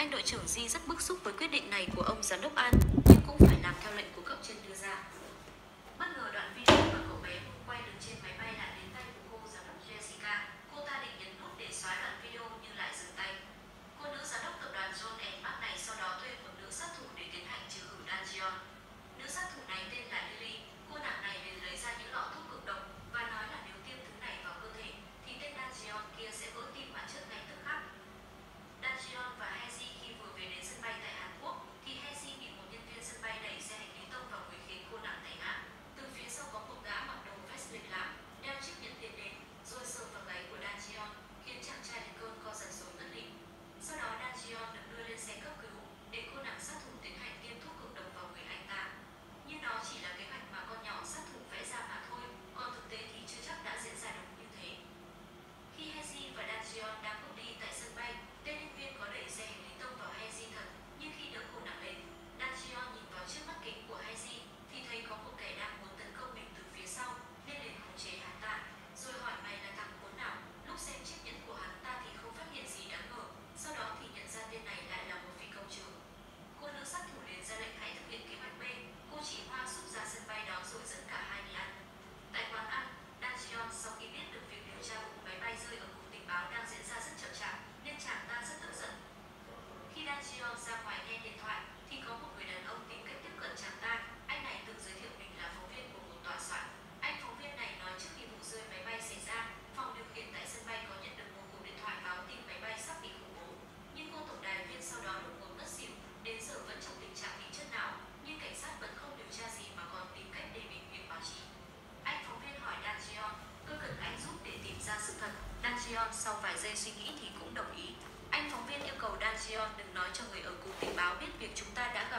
Anh đội trưởng Di rất bức xúc với quyết định này của ông giám đốc An, nhưng cũng phải làm theo lệnh của cấp trên đưa ra. Bất ngờ đoạn video mà cậu bé quay được trên máy bay lại đến tay của cô giám đốc Jessica. Cô ta định nhấn nút để xóa đoạn video nhưng lại dừng tay. Cô nữ giám đốc tập đoàn John Mark này sau đó thuê một nữ sát thủ để tiến hành trừ khử Dan Jeon. Nữ sát thủ này tên là Lily. Cô nàng này liền lấy ra những lọ thuốc cực độc và nói là nếu tiêm thứ này vào cơ thể thì tên Dan Jeon kia sẽ vỡ tim mà chết ngay tức khắc. Dan Jeon và Hezi khi vừa về đến sân bay tại Hàn Quốc thì Hezi bị một nhân viên sân bay đẩy xe hành lý tông vào người khiến cô nàng té ngã. Từ phía sau có một gã mặc đồ vest lịch lãm, đeo chiếc nhẫn tiền đến, rồi sờ vào gáy của Dan Jeon, khiến chàng trai lên cơn co giật rồi ngất lịm. Sau đó Dan Jeon được đưa lên xe cấp cứu để cô nàng sát thủ tiến hành tiêm thuốc cực độc vào người anh ta. Nhưng đó chỉ là kế hoạch mà con nhỏ sát thủ vẽ ra mà thôi, còn thực tế thì chưa chắc đã diễn ra đúng như thế. Khi Hezi và Dan Jeon đang bước đi tại sân bay, tên nhân viên có đẩy xe hành lý tông vào Hezi thật, nhưng khi đỡ cô nàng lên, Dan Jeon nhìn vào chiếc mắt kính của Hezi thì thấy có một kẻ đang muốn tấn công mình từ phía sau, nên liền khống chế hắn ta, rồi hỏi mày là thằng khốn nào. Lúc xem chiếc nhẫn của hắn ta thì không phát hiện gì đáng ngờ, sau đó thì nhận ra tên này lại là một phi công trưởng. Cô nữ sát thủ liền ra lệnh hãy thực hiện kế hoạch B. Cô chỉ Hoa giúp ra sân bay đón rồi dẫn cả hai đi ăn. Tại quán ăn, Dan Jeon sau khi biết được việc điều tra vụ máy bay rơi ở cục tình báo đang diễn ra rất chậm chạp, nên chàng ta rất tức giận. Khi Dan Jeon ra ngoài nghe điện thoại, thì có một người đàn ông tìm cách tiếp cận chàng ta. Anh này tự giới thiệu mình là phóng viên của một tòa soạn. Anh phóng viên này nói trước khi vụ rơi máy bay xảy ra, phòng điều khiển tại sân bay có nhận được một cuộc điện thoại báo tin máy bay sắp bị khủng bố. Nhưng cô tổng đài viên sau đó đột ngột ngất xỉu, đến giờ vẫn trong tình trạng bị chất não, nhưng cảnh sát vẫn không điều tra gì mà còn tìm cách để bịt miệng báo chí. Anh phóng viên hỏi Dan Jeon, tôi cần anh giúp để tìm ra sự thật. Dan Jeon sau vài giây suy nghĩ thì cũng đồng ý. Anh phóng viên yêu cầu Dan Jeon đừng nói cho người ở cục tình báo biết việc chúng ta đã